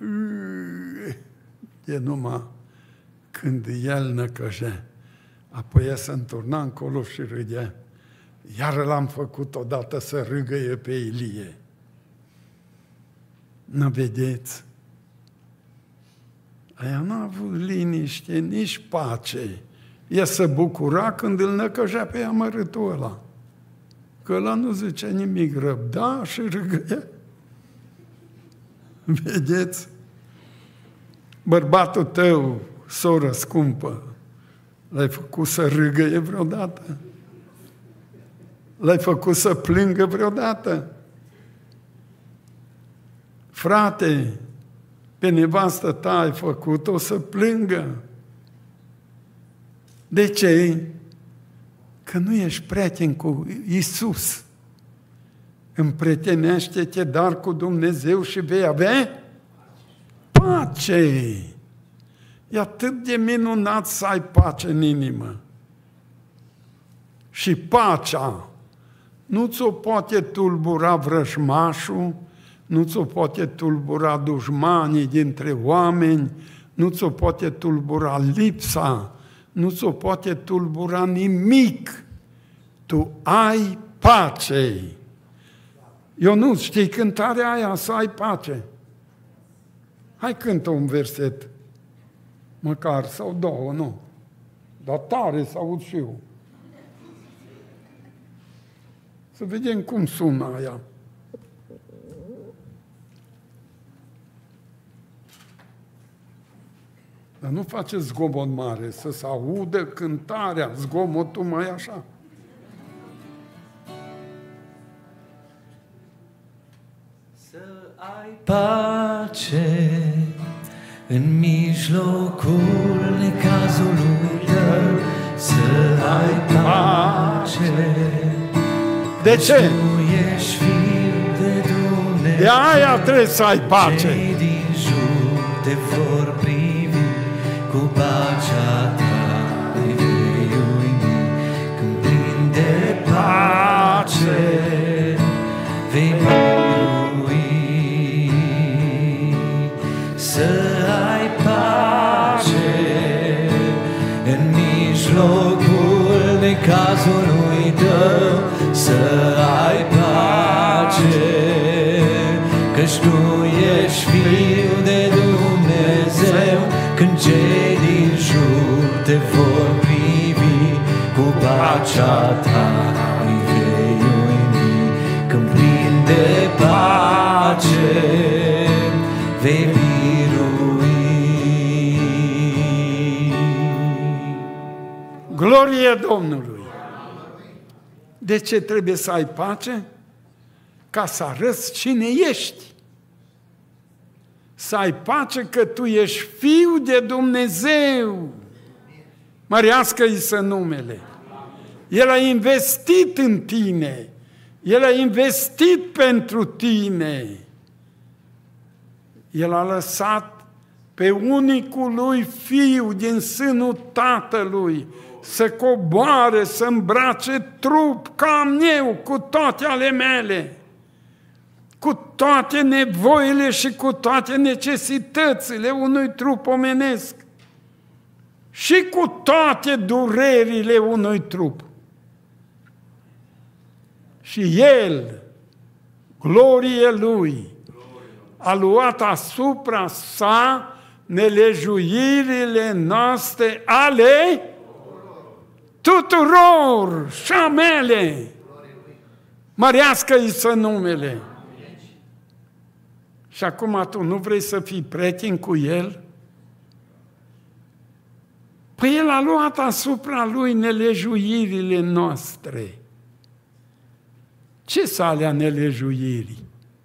e numai când el năcăjea. Apoi ea se înturna încolo și râdea. Iar l-am făcut odată să râgăie pe Ilie. Nu vedeți? Aia n-a avut liniște, nici pace. Ea se bucura când îl năcăjea pe amărâtul ăla. Că ăla nu zicea nimic, răbda și râgăia. Vedeți? Bărbatul tău, soră scumpă, l-ai făcut să râgăie vreodată? L-ai făcut să plângă vreodată? Frate, pe nevastă ta ai făcut-o să plângă. De ce? Că nu ești prieten cu Iisus. Împrietenește-te dar cu Dumnezeu și vei avea pace. E atât de minunat să ai pace în inimă. Și pacea nu ți-o poate tulbura vrăjmașul, nu ți-o poate tulbura dușmanii dintre oameni, nu ți-o poate tulbura lipsa, nu ți-o poate tulbura nimic. Tu ai pace. Eu nu știi cântarea aia, să ai pace. Hai cântă un verset. Măcar, sau două, nu. Dar tare să aud și eu. Să vedem cum sună aia. Dar nu faceți zgomot mare, să se audă cântarea, zgomotul mai așa. Să ai pace în mijlocul necazului tău, să ai pace. De ce? Tu ești fiul de Dumnezeu. De aia trebuie să ai pace. Cei din jur te vor privi cu pacea ta, îi vei uimi când plin de pace vei birui. Să ai pace în mijlocul necazului tău, să ai pace, căci tu ești fiul de Dumnezeu. Când cei din jur te vor privi cu pacea ta, îi vei uimi când plin de pace vei birui. Glorie Domnului! De ce trebuie să ai pace? Ca să arăți cine ești. Să ai pace că tu ești fiul de Dumnezeu. Mărească-i să numele. El a investit în tine. El a investit pentru tine. El a lăsat pe unicul lui fiu din sânul tatălui să coboare, să îmbrace trup ca eu, cu toate ale mele, cu toate nevoile și cu toate necesitățile unui trup omenesc și cu toate durerile unui trup. Și El, glorie Lui, a luat asupra sa nelejuirile noastre ale tuturor și a mele. Mărească-i să numele. Și acum tu nu vrei să fii prieten cu El? Păi El a luat asupra Lui nelejuirile noastre. Ce sunt alea nelejuirii?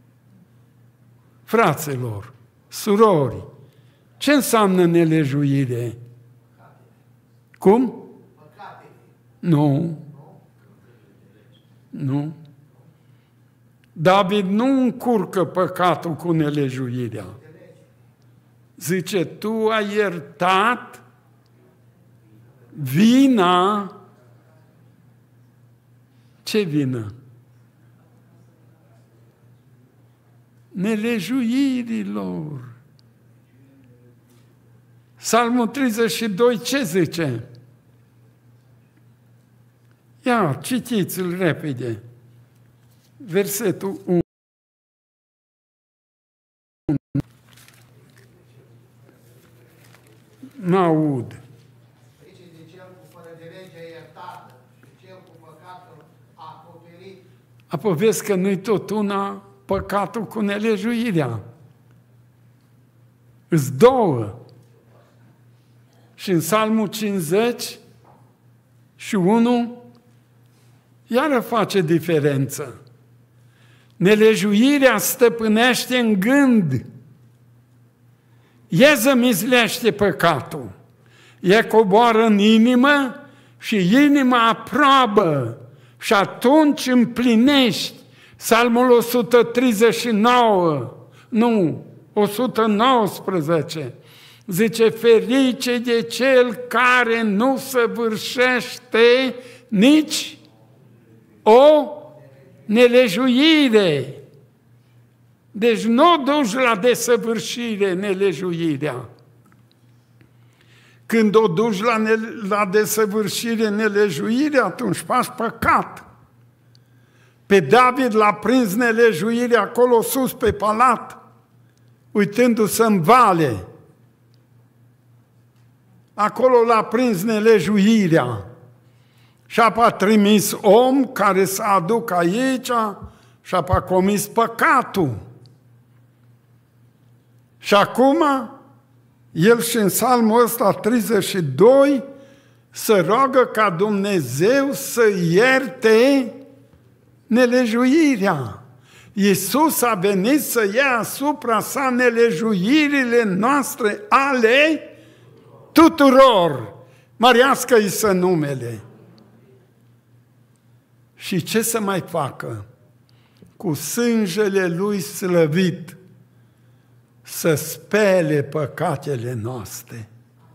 Fraților, surori, ce înseamnă nelejuire? Cum? Nu. Nu. David nu încurcă păcatul cu nelejuirea. Zice, tu ai iertat vina. Ce vină? Nelejuirilor. Psalmul treizeci și doi ce zice? Ia, citiți-l repede. Versetul unu. N-aud. Apoi vezi că nu-i tot una păcatul cu nelejuirea. Îs două. Și în Psalmul cincizeci și unu iară face diferență. Nelejuirea stăpânește în gând. E zămizlește păcatul. E coboară în inimă și inima aprobă. Și atunci împlinești. Psalmul o sută treizeci și nouă, nu, o sută nouăsprezece, zice, ferice de cel care nu săvârșește nici o nelejuire. Deci nu o duci la desăvârșire nelejuirea. Când o duci la, ne- la desăvârșire nelejuire, atunci faci păcat. Pe David l-a prins nelejuirea acolo sus pe palat, uitându-se în vale. Acolo l-a prins nelejuirea. Și apoi a trimis om care să aducă aici și apoi a comis păcatul. Și acum, el și în psalmul ăsta treizeci și doi se roagă ca Dumnezeu să ierte nelejuirea. Iisus a venit să ia asupra sa nelejuirile noastre ale tuturor. Mărească-i să numele. Și ce să mai facă? Cu sângele lui slăvit să spele păcatele noastre.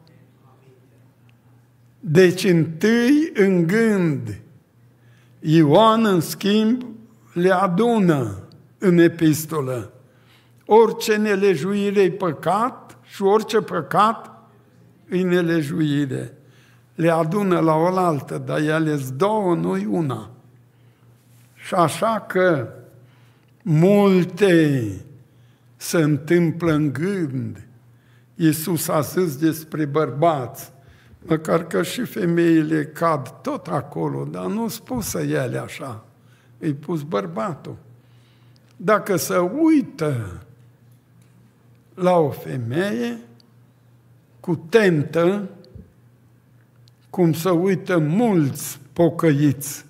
Deci întâi în gând, Ioan în schimb le adună în epistolă. Orice nelejuire e păcat și orice păcat e nelejuire. Le adună la oaltă, dar ele-s două, nu-i una. Și așa că multe se întâmplă în gând. Iisus a zis despre bărbați, măcar că și femeile cad tot acolo, dar nu spusă ele așa. Îi pus bărbatul. Dacă se uită la o femeie cu tentă, cum se uită mulți pocăiți,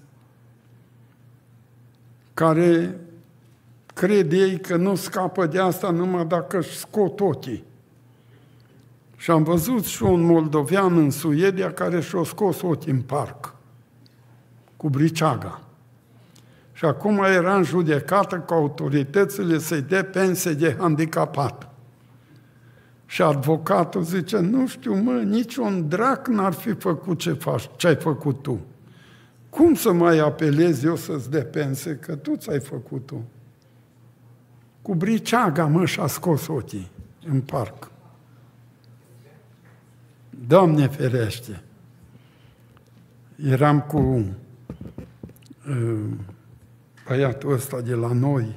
care cred ei că nu scapă de asta numai dacă își scot ochii. Și am văzut și un moldovean în Suedia care și-a scos ochii în parc, cu briceaga. Și acum era în judecată cu autoritățile să-i dea pensie de handicapat. Și advocatul zice, nu știu, mă, niciun drac n-ar fi făcut ce faci, ce ai făcut tu. Cum să mai apelez eu să-ți dea pensie, că tu ți-ai făcut tu? Cu briceaga, mă, și-a scos ochii în parc. Doamne ferește! Eram cu uh, băiatul ăsta de la noi.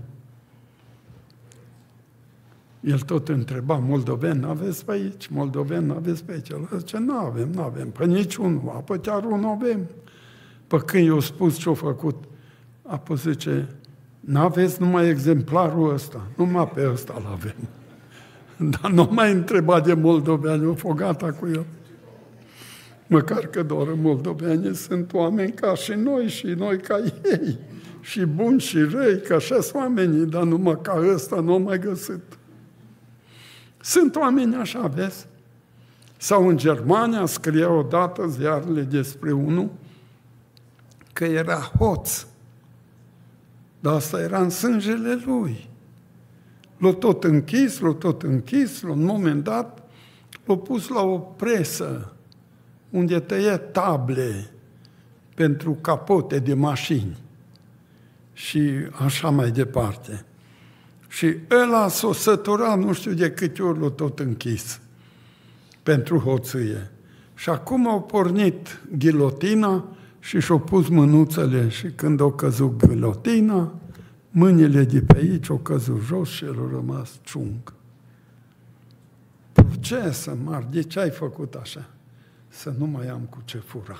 El tot întreba, moldoveni aveți pe aici? Moldoveni aveți pe aici? El zice, nu avem, nu avem. Păi niciunul, apoi chiar unul avem. Păi când i-a spus ce-a făcut, apoi zice, n-aveți numai exemplarul ăsta, numai pe ăsta l-avem. Dar nu mai întreba de moldoveni, o fost gata cu el. Măcar că doar moldovenii sunt oameni ca și noi și noi ca ei. Și buni și răi, că așa sunt oamenii, dar numai ca ăsta nu am mai găsit. Sunt oameni așa, vezi? Sau în Germania scria odată ziarele despre unul că era hoț. Dar asta era în sângele lui. L-a tot închis, l-a tot închis, la un moment dat l-a pus la o presă unde tăia table pentru capote de mașini și așa mai departe. Și ăla s-a săturat, nu știu de câte ori l-a tot închis pentru hoție. Și acum au pornit ghilotina și și-au pus mânuțele și când au căzut ghilotina, mâinile de pe aici au căzut jos și el a rămas ciung. Procesă mare, de ce ai făcut așa? Să nu mai am cu ce fura.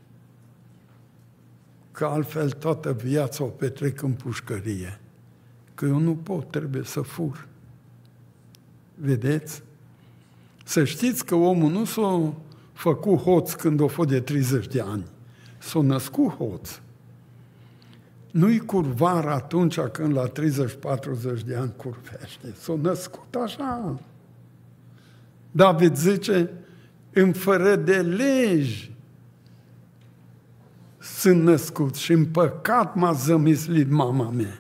Că altfel toată viața o petrec în pușcărie. Că eu nu pot, trebuie să fur. Vedeți? Să știți că omul nu s-a făcut hoț când a fost de treizeci de ani. S-a născut hoț. Nu-i curvar atunci când la treizeci patruzeci de ani curvește. S-a născut așa. David zice, în fără de legi sunt născut și în păcat m-a zămislit mama mea.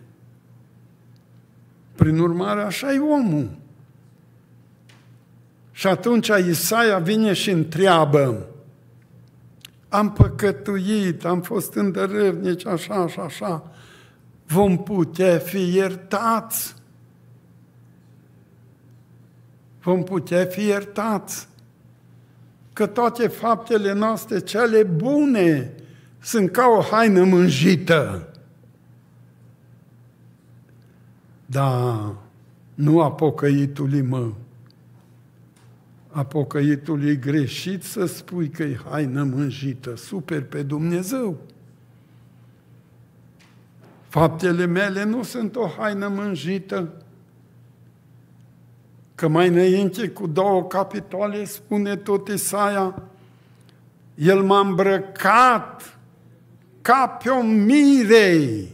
Prin urmare, așa e omul. Și atunci Isaia vine și întreabă, am păcătuit, am fost îndărăvnici, așa, așa, așa, vom putea fi iertați. Vom putea fi iertați. Că toate faptele noastre, cele bune, sunt ca o haină mânjită. Dar nu a pocăitului, mă. a pocăitului e greșit să spui că e haină mânjită, super pe Dumnezeu. Faptele mele nu sunt o haină mânjită, că mai înainte cu două capitole spune tot Isaia, El m-a îmbrăcat ca pe o mire,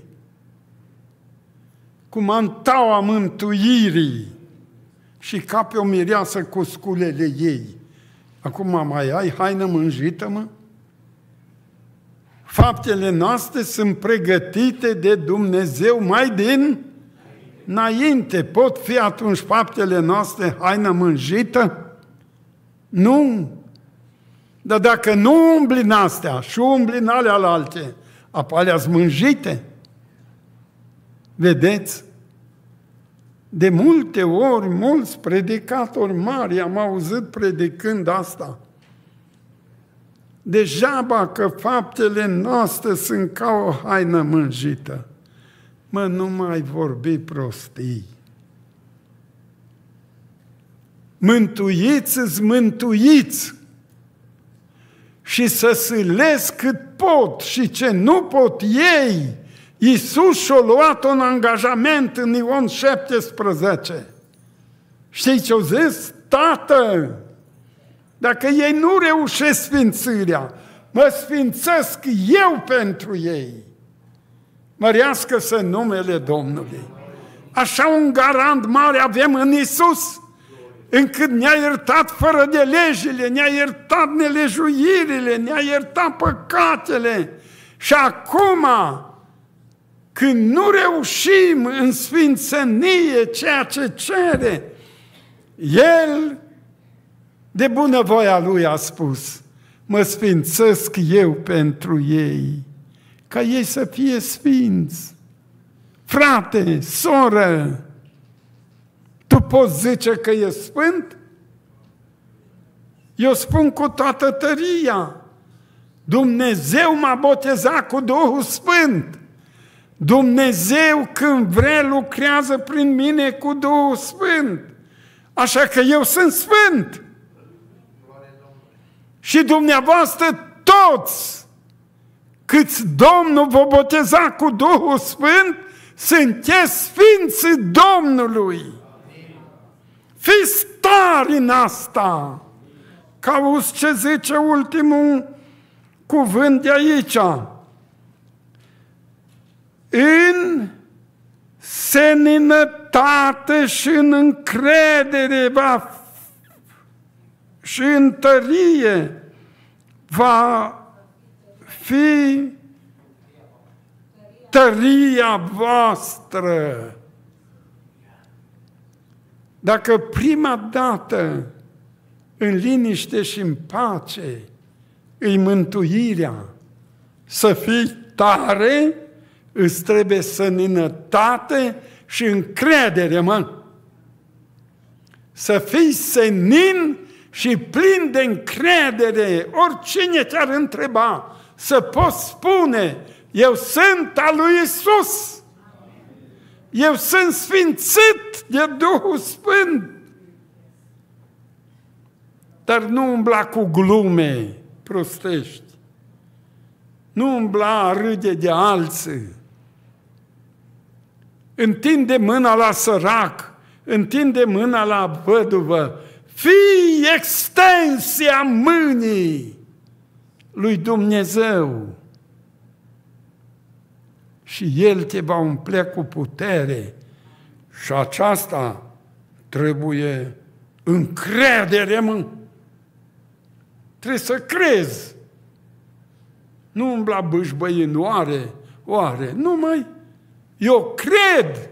cu mantaua mântuirii și ca pe o mireasă cu sculele ei. Acum mai ai haină mânjită, mă? Faptele noastre sunt pregătite de Dumnezeu mai din înainte. Pot fi atunci faptele noastre haină mânjită? Nu. Dar dacă nu umbli în astea și umbli în alea alte, apalea-s mânjite. Vedeți? De multe ori, mulți predicatori mari am auzit predicând asta. Degeaba că faptele noastre sunt ca o haină mânjită. Mă, nu mai vorbi prostii. Mântuiți-ți, mântuiți! Și să sâlesc cât pot și ce nu pot ei. Iisus și-a luat un angajament în Ioan șaptesprezece. Știi ce-au zis? Tată, dacă ei nu reușesc sfințirea, mă sfințesc eu pentru ei. Mărească-se numele Domnului. Așa un garant mare avem în Iisus, încât ne-a iertat fără de legile, ne-a iertat nelejuirile, ne-a iertat păcatele. Și acum, când nu reușim în sfințenie ceea ce cere, El, de bunăvoia Lui, a spus, mă sfințesc eu pentru ei, ca ei să fie sfinți. Frate, soră, tu poți zice că e sfânt? Eu spun cu toată tăria, Dumnezeu m-a botezat cu Duhul Sfânt. Dumnezeu când vrea lucrează prin mine cu Duhul Sfânt. Așa că eu sunt sfânt. Și dumneavoastră toți, câți Domnul vă boteza cu Duhul Sfânt, sunteți sfinți Domnului. Fiți tari în asta. Că auzi ce zice ultimul cuvânt de aici. În seninătate și în încredere va și în tărie va fi tăria voastră. Dacă prima dată în liniște și în pace îi mântuirea, să fii tare, îți trebuie seninătate și încredere, mă. Să fii senin și plin de încredere. Oricine te-ar întreba, să poți spune, eu sunt al lui Iisus. Eu sunt sfințit de Duhul Sfânt. Dar nu umbla cu glume prostești. Nu umbla a râde de alții. Întinde mâna la sărac, întinde mâna la văduvă. Fii extensia mâinii lui Dumnezeu. Și El te va umple cu putere. Și aceasta trebuie încredere, mă. Trebuie să crezi. Nu umbla bâșbăind, oare, oare, nu mai. Eu cred.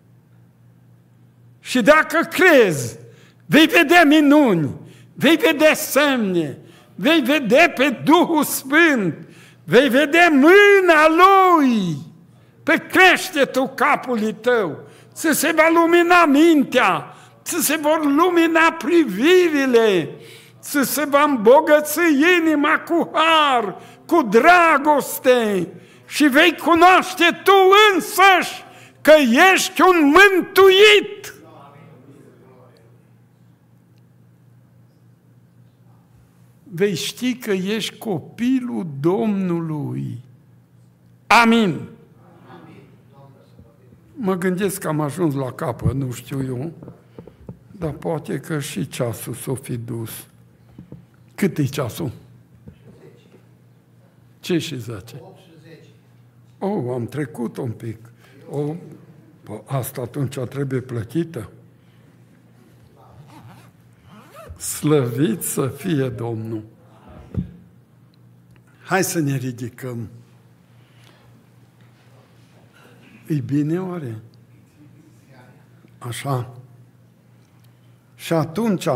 Și dacă crezi, vei vedea minuni, vei vedea semne, vei vedea pe Duhul Sfânt, vei vedea mâna Lui pe creștetul capului tău. Ți se va lumina mintea, ți se vor lumina privirile, ți se va îmbogăți inima cu har, cu dragoste și vei cunoaște tu însăși că ești un mântuit. vei ști că ești copilul Domnului. Amin. Mă gândesc că am ajuns la capăt, nu știu eu, dar poate că și ceasul s-o fi dus. Cât e ceasul? Ce și zece? Oh, am trecut un pic. Oh, asta atunci trebuie plătită. Slăvit să fie Domnul! Hai să ne ridicăm. E bine oare? Așa. Și atunci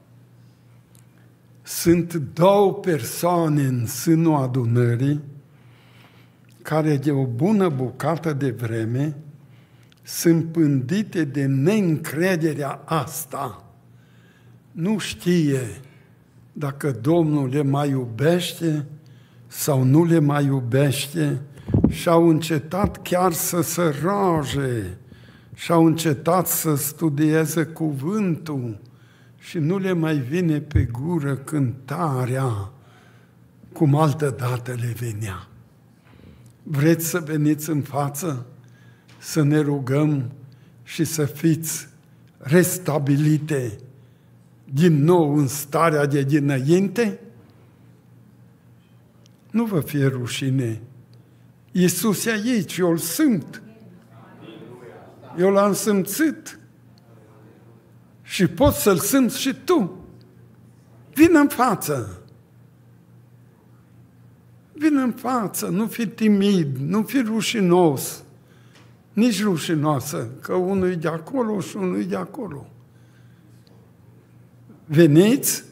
sunt două persoane în sânul adunării care de o bună bucată de vreme sunt pândite de neîncrederea asta. Nu știe dacă Domnul le mai iubește sau nu le mai iubește și au încetat chiar să se roage și au încetat să studieze cuvântul și nu le mai vine pe gură cântarea cum altădată le venea. Vreți să veniți în față, să ne rugăm și să fiți restabilite din nou în starea de dinainte? Nu vă fie rușine. Iisus e aici, eu îl simt. Eu l-am simțit. Și poți să-l simți și tu. Vino în față. Vino în față, nu fi timid, nu fi rușinos. Nici rușinoasă, că unul e de acolo și unul e de acolo. Veniți?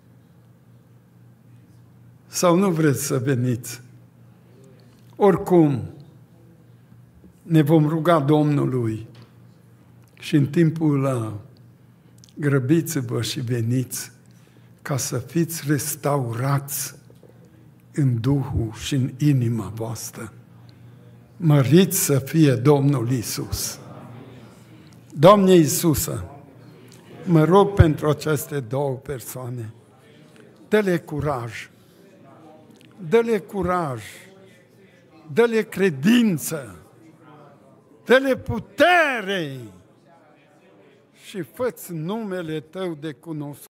Sau nu vreți să veniți? Oricum, ne vom ruga Domnului și în timpul ăla grăbiți-vă și veniți ca să fiți restaurați în Duhul și în inima voastră. Măriți să fie Domnul Iisus. Doamne Iisuse, mă rog pentru aceste două persoane. Dă-le curaj. Dă-le curaj. Dă-le credință. Dă-le putere. Și fă-ți numele Tău de cunoscut.